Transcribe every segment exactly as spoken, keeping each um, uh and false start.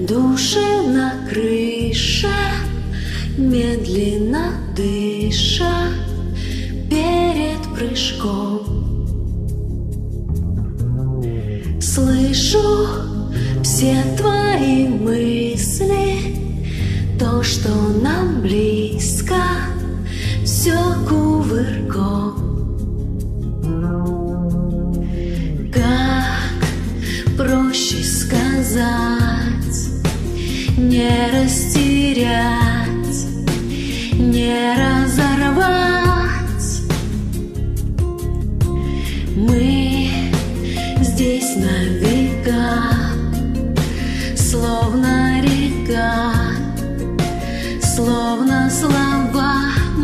Души на крыше, медленно дыша перед прыжком. Слышу все твои мысли, то, что нам близко, все кувырком. Как проще сказать, не растерять, не разорвать. Мы здесь на века, словно река, словно слова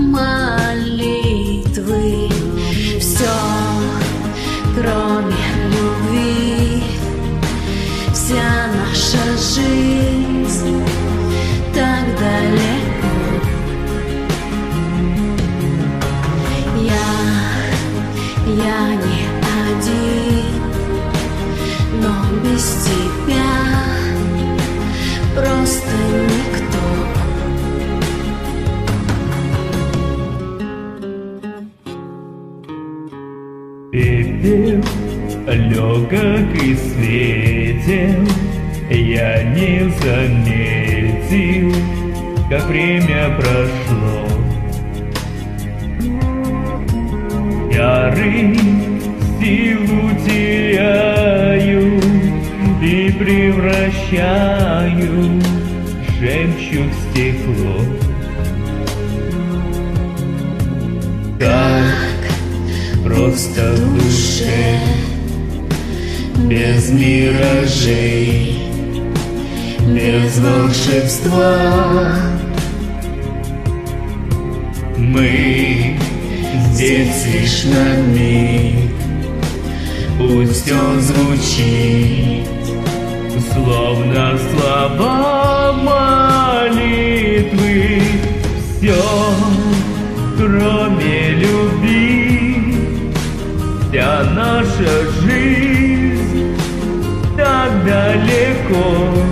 молитвы. Все, кроме любви, вся наша жизнь так далеко. Я, я не один, но без тебя просто никто. Пепел легок и светел, я не заметил, как время прошло. Яры силу теряю и превращаю жемчуг в стекло. Как просто в душе, без миражей, без волшебства. Мы здесь лишь на миг, пусть он звучит, словно слова молитвы. Все, кроме любви, вся наша жизнь так далеко.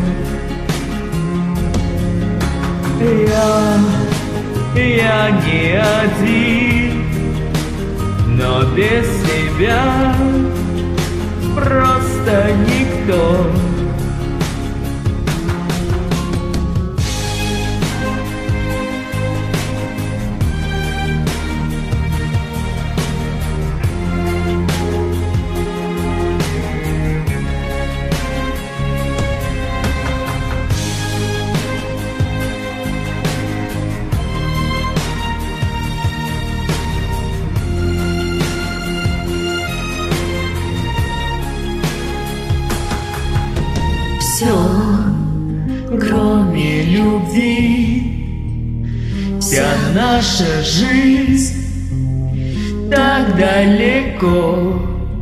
Я, я не один, но без тебя просто никто. Все, кроме любви, Вся наша жизнь так далеко.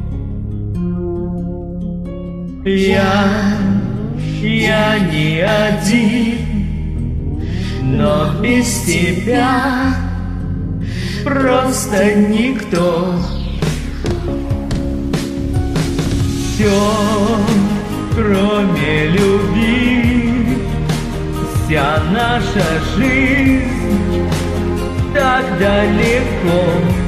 Я, я не один, но без тебя просто никто. Все, кроме любви, вся наша жизнь так далеко.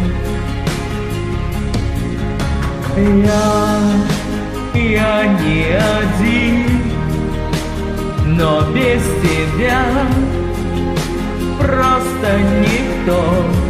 Я, я не один, но без тебя просто никто.